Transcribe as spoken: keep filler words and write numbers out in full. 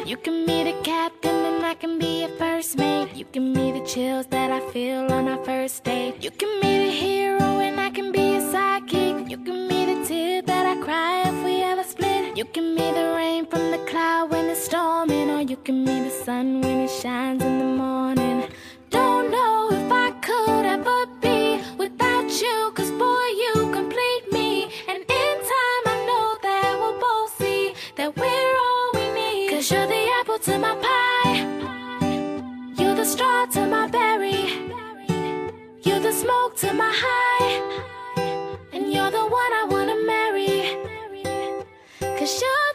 You can be the captain and I can be your first mate. You can be the chills that I feel on our first date. You can be the hero and I can be your sidekick. You can be the tear that I cry if we ever split. You can be the rain from the cloud when it's storming, or you can be the sun when it shines in the morning. Don't know if I could ever be without you, cause boy, you complete me. And in time I know that we'll both see that we're all we need. Cause you're the apple to my pie, you're the straw to my berry, you're the smoke to my high, and you're the one I wanna marry. Cause you're